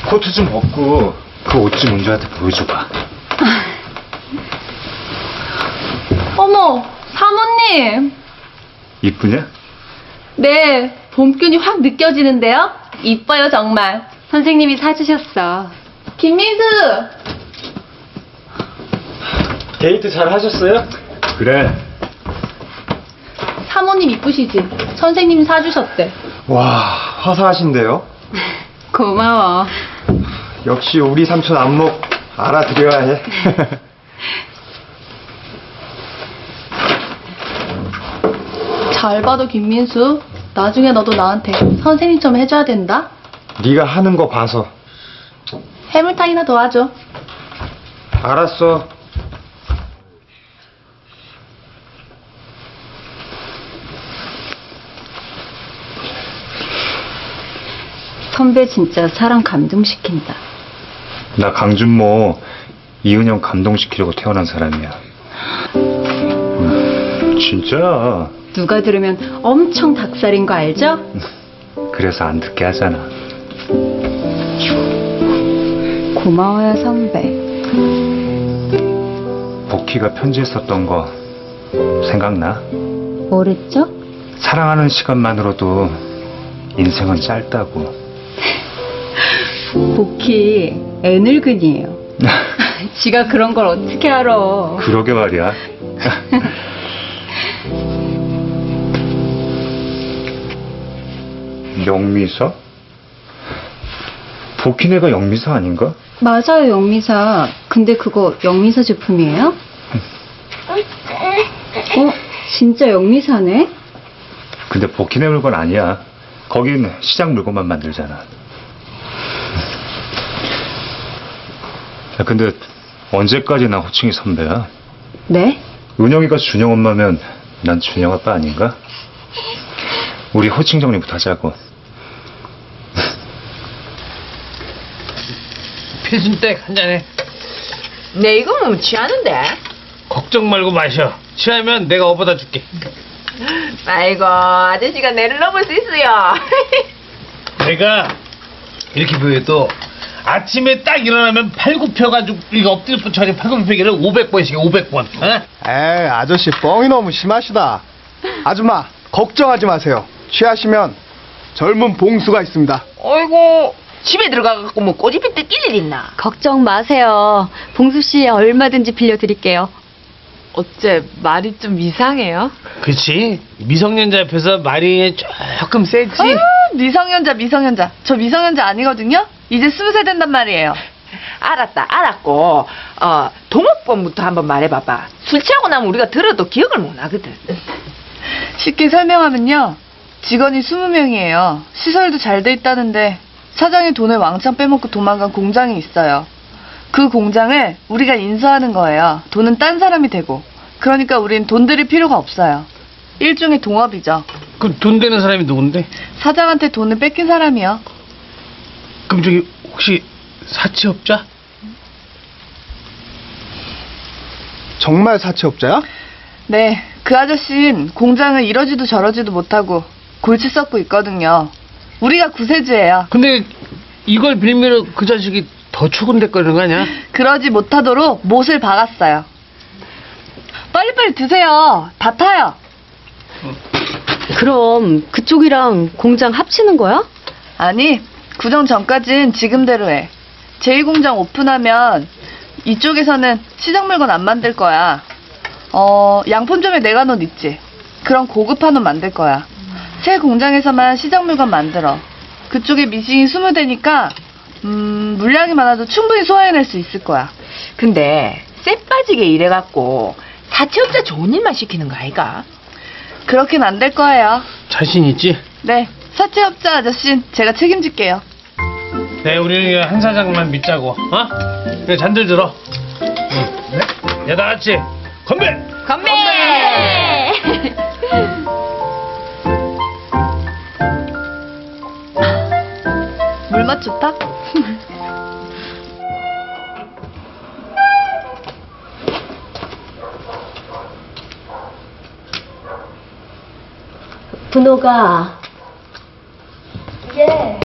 코트 좀 벗고 그 옷 좀 은주한테 보여줘봐. 어머, 사모님. 이쁘냐? 네, 봄균이 확 느껴지는데요? 이뻐요, 정말. 선생님이 사주셨어. 김민수! 데이트 잘 하셨어요? 그래. 사모님 이쁘시지? 선생님이 사주셨대. 와, 화사하신데요? 고마워. 역시 우리 삼촌 안목 알아드려야 해. 잘 봐도 김민수. 나중에 너도 나한테 선생님처럼 해줘야 된다. 네가 하는 거 봐서. 해물탕이나 도와줘. 알았어. 선배 진짜 사람 감동시킨다. 나 강준모 이은영 감동시키려고 태어난 사람이야. 진짜. 누가 들으면 엄청 닭살인 거 알죠? 그래서 안 듣게 하잖아. 고마워요, 선배. 복희가 편지에 썼던 거 생각나? 뭐랬죠? 사랑하는 시간만으로도 인생은 짧다고. 복희 애늙은이에요. 지가 그런 걸 어떻게 알아? 그러게 말이야. 영미서? 복희네가 영미서 아닌가? 맞아요, 영미사. 근데 그거 영미사 제품이에요? 진짜 영미사네? 근데 복희네 물건 아니야. 거긴 시장 물건만 만들잖아. 야, 근데 언제까지나 호칭이 선배야? 네? 은영이가 준영 엄마면 난 준영 아빠 아닌가? 우리 호칭 정리부터 하자고. 필순댁 한잔해. 내 이거 뭐 취하는데? 걱정 말고 마셔. 취하면 내가 업어다 줄게. 아이고 아저씨가 내를 넘을 수 있어요. 내가 이렇게 보여도 아침에 딱 일어나면 팔굽혀가지고 이거 엎드려 뻗쳐가지고 팔굽혀펴기를 500번씩 500번. 어? 에이, 아저씨 뻥이 너무 심하시다. 아줌마, 걱정하지 마세요. 취하시면 젊은 봉수가 있습니다. 어이구 집에 들어가갖고 뭐 꼬집힐 때 뛸 일 있나? 걱정 마세요. 봉수 씨 얼마든지 빌려드릴게요. 어째 말이 좀 이상해요? 그치? 미성년자 앞에서 말이 조금 세지. 미성년자. 저 미성년자 아니거든요? 이제 20살 된단 말이에요. 알았다 알았고 동업범부터 한번 말해봐봐. 술 취하고 나면 우리가 들어도 기억을 못 하거든. 쉽게 설명하면요. 직원이 20명이에요. 시설도 잘 돼 있다는데 사장이 돈을 왕창 빼먹고 도망간 공장이 있어요. 그 공장을 우리가 인수하는 거예요. 돈은 딴 사람이 되고. 그러니까 우린 돈 들일 필요가 없어요. 일종의 동업이죠. 그럼 돈 되는 사람이 누군데? 사장한테 돈을 뺏긴 사람이요. 그럼 저기 혹시 사채업자? 정말 사채업자야? 네, 그 아저씨는 공장을 이러지도 저러지도 못하고 골치 썩고 있거든요. 우리가 구세주예요. 근데 이걸 빌미로 그 자식이 더 추근댔거리는 거 아니야? 그러지 못하도록 못을 박았어요. 빨리빨리 드세요. 다 타요. 그럼 그쪽이랑 공장 합치는 거야? 아니, 구정 전까진 지금대로 해. 제2공장 오픈하면 이쪽에서는 시장 물건 안 만들 거야. 양품점에 내가 놓은 있지. 그런 고급한 옷 만들 거야. 새 공장에서만 시장 물건 만들어. 그쪽에 미싱이 20대니까 물량이 많아도 충분히 소화해낼 수 있을 거야. 근데 쎄 빠지게 일해갖고 사채업자 좋은 일만 시키는 거 아이가? 그렇긴 안 될 거예요. 자신 있지? 네, 사채업자 아저씨는 제가 책임질게요. 네, 우리 한 사장만 믿자고. 어? 그래, 잔들 들어. 네? 야, 다 같이 건배! 건배! 물맛 좋다? 분호가